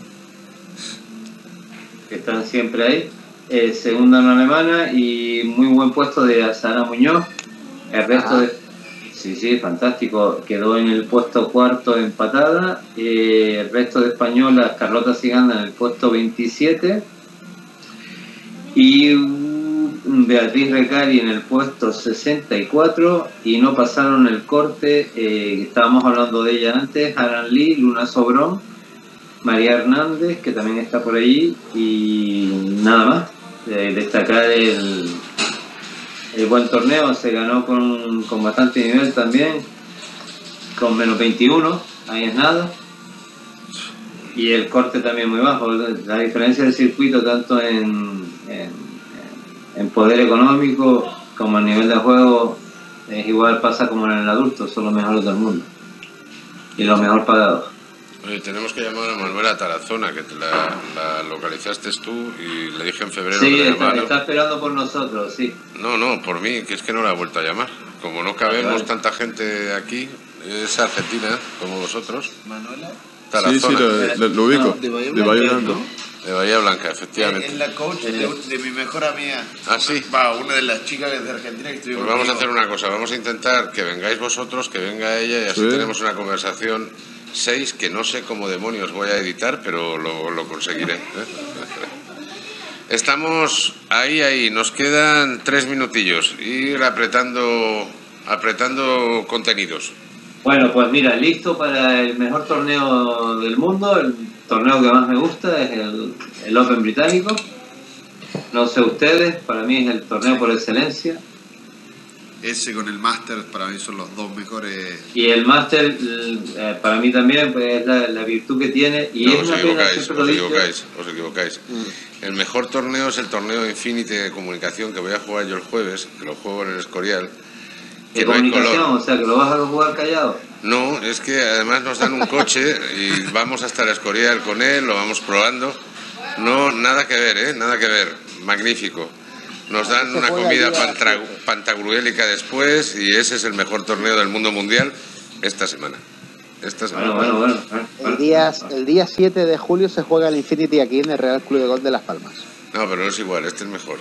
que están siempre ahí. Segunda una alemana y muy buen puesto de Sara Muñoz. El resto sí, fantástico, quedó en el puesto 4º empatada. El resto de españolas, Carlota Ciganda en el puesto 27 y Beatriz Recari en el puesto 64 y no pasaron el corte. Estábamos hablando de ella antes, Aran Lee, Luna Sobrón, María Hernández, que también está por allí, y nada más. Destacar el buen torneo, se ganó con bastante nivel también, con menos 21, ahí es nada. Y el corte también muy bajo. La diferencia del circuito, tanto en poder económico como en nivel de juego, es igual, pasa como en el adulto, son los mejores del mundo y los mejor pagados. Oye, tenemos que llamar a Manuela Tarazona, que la localizaste tú y le dije en febrero. Sí, está esperando por nosotros, sí. No, por mí, que es que no la he vuelto a llamar. Como no cabemos tanta gente aquí, es argentina, como vosotros. ¿Manuela? Tarazona. Sí, lo ubico, de Bahía Blanca. De Bahía Blanca, efectivamente. Es la coach de mi mejor amiga. ¿Ah, sí? Una de las chicas de Argentina que estoy. Pues vamos a hacer una cosa, vamos a intentar que vengáis vosotros, que venga ella y así tenemos una conversación 6 que no sé cómo demonios voy a editar, pero lo conseguiré. Estamos ahí, nos quedan 3 minutillos, ir apretando contenidos. Bueno, pues mira, listo para el mejor torneo del mundo, el torneo que más me gusta es el Open británico. No sé ustedes, para mí es el torneo por excelencia. Ese con el Master para mí son los dos mejores. Y el Master para mí también pues, es la virtud que tiene. Y no, os equivocáis. El mejor torneo es el torneo Infinity de comunicación que voy a jugar yo el jueves, que lo juego en el Escorial. ¿De comunicación? O sea, que lo vas a jugar callado. No, es que además nos dan un coche y vamos hasta el Escorial con él, lo vamos probando. No, nada que ver, nada que ver. Magnífico. Nos dan una comida pantagruélica después y ese es el mejor torneo del mundo mundial esta semana. esta semana. Bueno. El día 7 de julio se juega el Infinity aquí en el Real Club de Golf de Las Palmas. No, pero no es igual, este es mejor.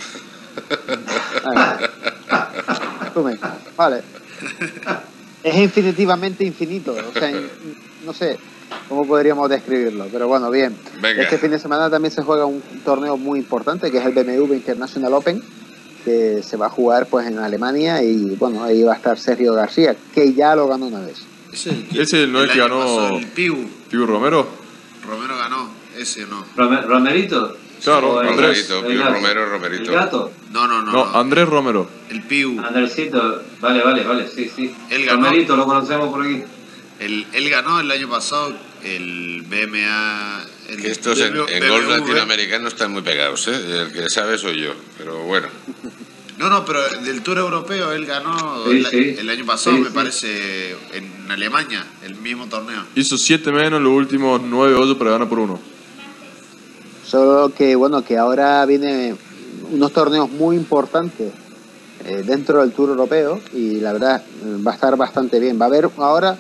Vale. Es infinitivamente infinito, o sea, no sé cómo podríamos describirlo, pero bueno, bien. Venga. Este fin de semana también se juega un torneo muy importante que es el BMW International Open, que se va a jugar pues en Alemania y bueno, ahí va a estar Sergio García, que ya lo ganó una vez. Ese no es el que ganó el Piu Romero. Romero ganó, ese no. ¿Romerito? Claro, Andrés. Piu Romero, Romerito. ¿El gato? No, Andrés Romero. El Piu. Andresito, vale, sí. Él ganó. Romerito, lo conocemos por aquí. Él ganó el año pasado el BMA. Que estos en golf latinoamericano están muy pegados, ¿eh? El que sabe soy yo, pero bueno. No, pero del Tour Europeo él ganó el año pasado, me parece, en Alemania, el mismo torneo. Hizo 7 menos los últimos 9 hoyos para ganar por 1. Solo que bueno, que ahora vienen unos torneos muy importantes dentro del Tour Europeo y la verdad va a estar bastante bien. Va a haber ahora,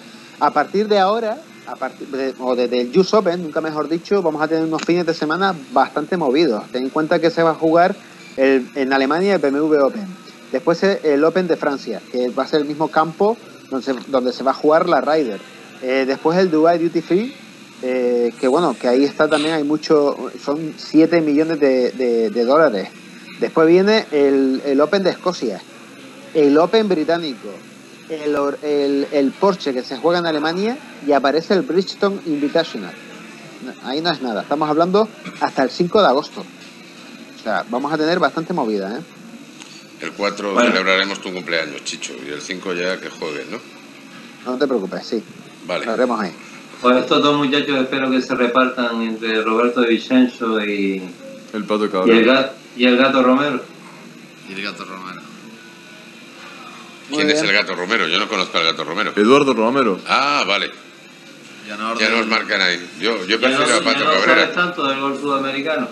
desde el US Open, nunca mejor dicho, vamos a tener unos fines de semana bastante movidos. Ten en cuenta que se va a jugar en Alemania el BMW Open. Después el Open de Francia, que va a ser el mismo campo donde se va a jugar la Ryder. Después el Dubai Duty Free, que bueno, que ahí está también, hay mucho, son 7 millones de dólares. Después viene el Open de Escocia, el Open británico, el Porsche que se juega en Alemania y aparece el Bridgestone Invitational. Ahí no es nada, estamos hablando hasta el 5 de agosto. O sea, vamos a tener bastante movida, ¿eh? El 4 celebraremos tu cumpleaños, Chicho, y el 5 ya que juegues, ¿no? No te preocupes, sí. Vale. Lo haremos ahí. Pues estos dos muchachos espero que se repartan entre Roberto de Vicenzo y el Pato Cabrera. Y el Gato Romero. Y el Gato Romero. ¿Quién es el Gato Romero? Yo no conozco al Gato Romero. Eduardo Romero. Ah, vale. Ya nos marcan ahí. Yo prefiero a Pato Cabrera. No sabes tanto del golf sudamericano.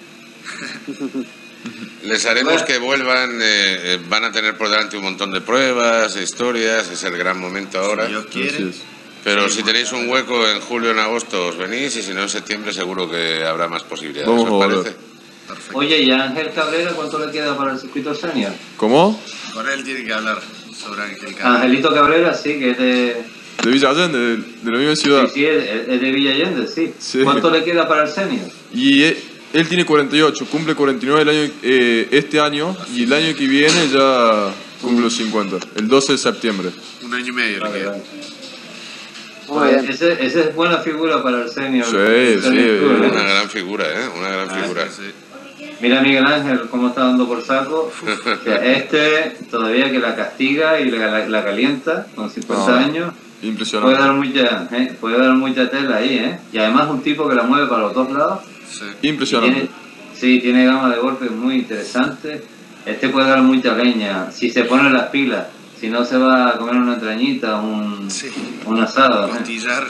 Les haremos que vuelvan, van a tener por delante un montón de pruebas, historias, es el gran momento ahora. Si Dios quiere. Pero si tenéis un hueco en julio o en agosto os venís y si no en septiembre seguro que habrá más posibilidades. ¿Os parece? Perfecto. Oye, ¿y a Ángel Cabrera cuánto le queda para el circuito senior? ¿Cómo? Con él tiene que hablar sobre Ángel Cabrera. Angelito Cabrera, sí, que es de Villa Allende, de la misma ciudad. Sí, es de Villa Allende, sí. ¿Cuánto le queda para el senior? Y él tiene 48, cumple 49 este año y el año que viene ya cumple los 50, el 12 de septiembre. Un año y medio le queda. Pues ese es buena figura para el senior. Sí, una gran figura, una gran figura. Sí. Mira Miguel Ángel cómo está dando por saco. Este todavía que la castiga y la calienta con 50 años. Impresionante. Puede dar mucha tela ahí, Y además un tipo que la mueve para los dos lados. Sí. Impresionante. Tiene gama de golpes muy interesante. Este puede dar mucha leña si se pone las pilas. Si no se va a comer una entrañita, un asado. Costillar.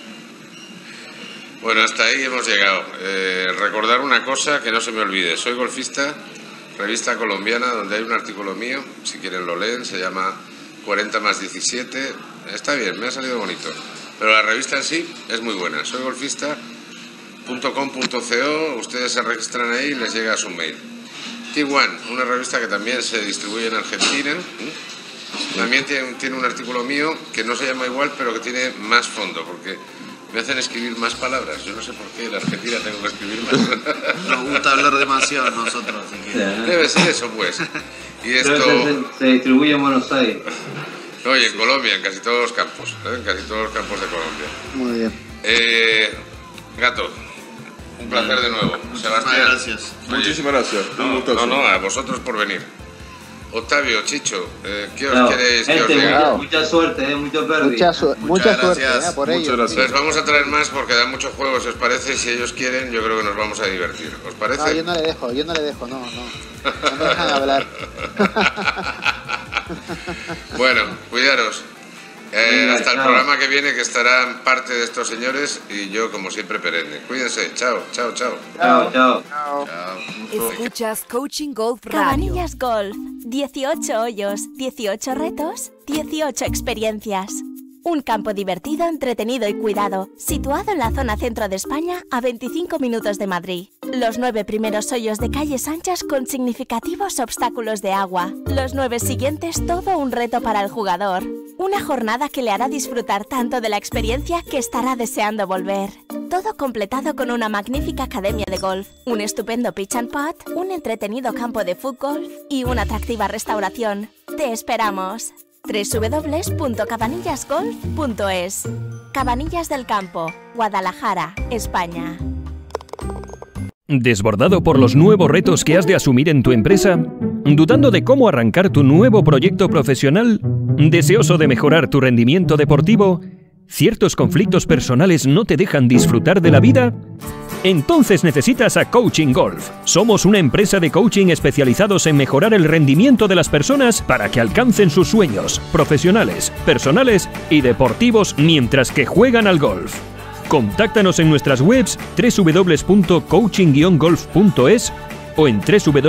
Bueno, hasta ahí hemos llegado. Recordar una cosa que no se me olvide. Soy golfista, revista colombiana, donde hay un artículo mío, si quieren lo leen, se llama 40+17. Está bien, me ha salido bonito. Pero la revista en sí es muy buena. soygolfista.com.co, ustedes se registran ahí y les llega a su mail. T1, una revista que también se distribuye en Argentina. También tiene un artículo mío que no se llama igual, pero que tiene más fondo, porque me hacen escribir más palabras. Yo no sé por qué en Argentina tengo que escribir más. Nos gusta hablar demasiado nosotros, así que... Debe ser eso, pues. Y esto... se distribuye en Buenos Aires. Oye, en Colombia, en casi todos los campos. En casi todos los campos de Colombia. Muy bien. Gato, un placer de nuevo. Sebastián. Gracias. Muchísimas gracias. No, a vosotros por venir. Octavio, Chicho, ¿qué os queréis que os diga? Mucha suerte, mucho pérdida. Mucha suerte por ello. Muchas gracias. Les vamos a traer más porque dan muchos juegos, si os parece. Si ellos quieren, yo creo que nos vamos a divertir. ¿Os parece? No, yo no le dejo, no me dejan hablar. Bueno, cuidaros. Hasta el programa que viene, que estarán parte de estos señores y yo, como siempre, perenne. Cuídense. Chao. Chao. Escuchas Coaching Golf Radio. Cabanillas Golf. 18 hoyos, 18 retos, 18 experiencias. Un campo divertido, entretenido y cuidado, situado en la zona centro de España, a 25 minutos de Madrid. Los 9 primeros hoyos de calles anchas con significativos obstáculos de agua. Los 9 siguientes, todo un reto para el jugador. Una jornada que le hará disfrutar tanto de la experiencia que estará deseando volver. Todo completado con una magnífica academia de golf, un estupendo pitch and putt, un entretenido campo de fútbol y una atractiva restauración. ¡Te esperamos! www.cabanillasgolf.es. Cabanillas del Campo, Guadalajara, España. ¿Desbordado por los nuevos retos que has de asumir en tu empresa? ¿Dudando de cómo arrancar tu nuevo proyecto profesional? ¿Deseoso de mejorar tu rendimiento deportivo? ¿Ciertos conflictos personales no te dejan disfrutar de la vida? Entonces necesitas a Coaching Golf. Somos una empresa de coaching especializados en mejorar el rendimiento de las personas para que alcancen sus sueños profesionales, personales y deportivos mientras que juegan al golf. Contáctanos en nuestras webs www.coaching-golf.es o en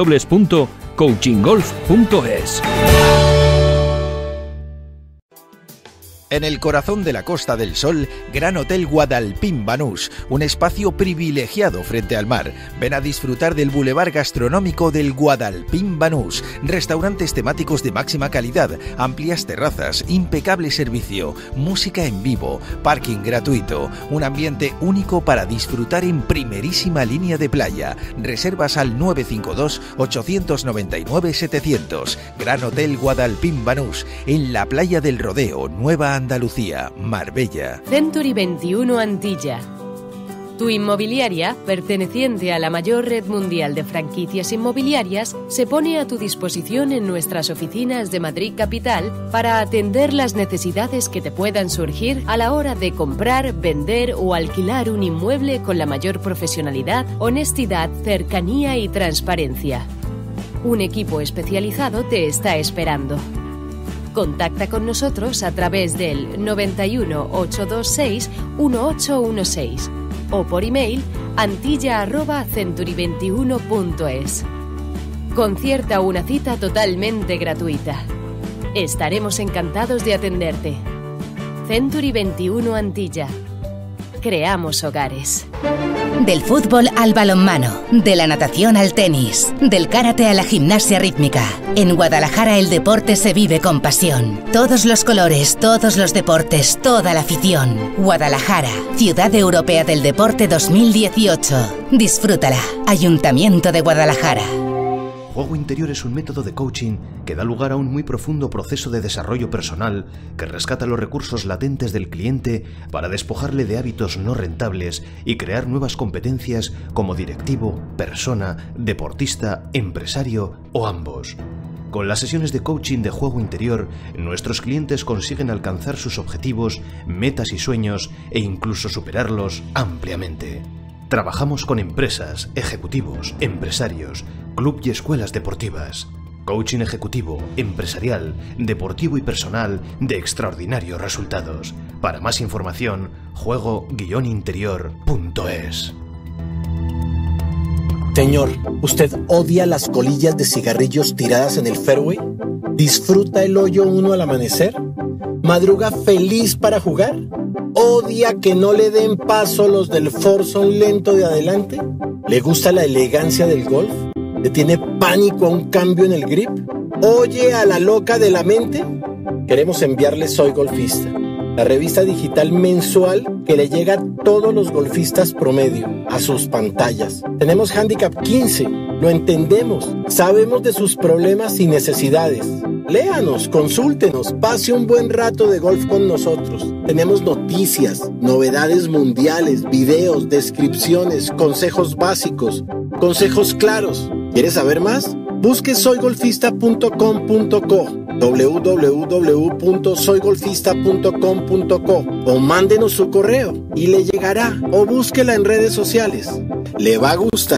www.coachinggolf.es. En el corazón de la Costa del Sol, Gran Hotel Guadalpín Banús, un espacio privilegiado frente al mar. Ven a disfrutar del bulevar gastronómico del Guadalpín Banús, restaurantes temáticos de máxima calidad, amplias terrazas, impecable servicio, música en vivo, parking gratuito, un ambiente único para disfrutar en primerísima línea de playa. Reservas al 952-899-700. Gran Hotel Guadalpín Banús, en la playa del Rodeo, Nueva Andalucía, Marbella. Century 21 Antilla. Tu inmobiliaria, perteneciente a la mayor red mundial de franquicias inmobiliarias, se pone a tu disposición en nuestras oficinas de Madrid Capital para atender las necesidades que te puedan surgir a la hora de comprar, vender o alquilar un inmueble con la mayor profesionalidad, honestidad, cercanía y transparencia. Un equipo especializado te está esperando. Contacta con nosotros a través del 91 826 1816 o por email antilla@century21.es. Concierta una cita totalmente gratuita. Estaremos encantados de atenderte. Century 21 Antilla. Creamos hogares. Del fútbol al balonmano, de la natación al tenis, del karate a la gimnasia rítmica. En Guadalajara el deporte se vive con pasión. Todos los colores, todos los deportes, toda la afición. Guadalajara, Ciudad Europea del Deporte 2018. Disfrútala. Ayuntamiento de Guadalajara. Juego interior es un método de coaching que da lugar a un muy profundo proceso de desarrollo personal que rescata los recursos latentes del cliente para despojarle de hábitos no rentables y crear nuevas competencias como directivo, persona, deportista, empresario o ambos. Con las sesiones de coaching de juego interior, nuestros clientes consiguen alcanzar sus objetivos, metas y sueños e incluso superarlos ampliamente. Trabajamos con empresas, ejecutivos, empresarios, club y escuelas deportivas. Coaching ejecutivo, empresarial, deportivo y personal de extraordinarios resultados. Para más información, juego-interior.es. Señor, ¿usted odia las colillas de cigarrillos tiradas en el fairway? ¿Disfruta el hoyo 1 al amanecer? ¿Madruga feliz para jugar? ¿Odia que no le den paso los del foursome lento de adelante? ¿Le gusta la elegancia del golf? ¿Le tiene pánico a un cambio en el grip? ¿Oye a la loca de la mente? Queremos enviarle Soy Golfista, la revista digital mensual que le llega a todos los golfistas promedio, a sus pantallas. Tenemos Handicap 15, lo entendemos, sabemos de sus problemas y necesidades. Léanos, consúltenos, pase un buen rato de golf con nosotros. Tenemos noticias, novedades mundiales, videos, descripciones, consejos básicos, consejos claros. ¿Quieres saber más? Busque soygolfista.com.co, www.soygolfista.com.co o mándenos su correo y le llegará, o búsquela en redes sociales. Le va a gustar.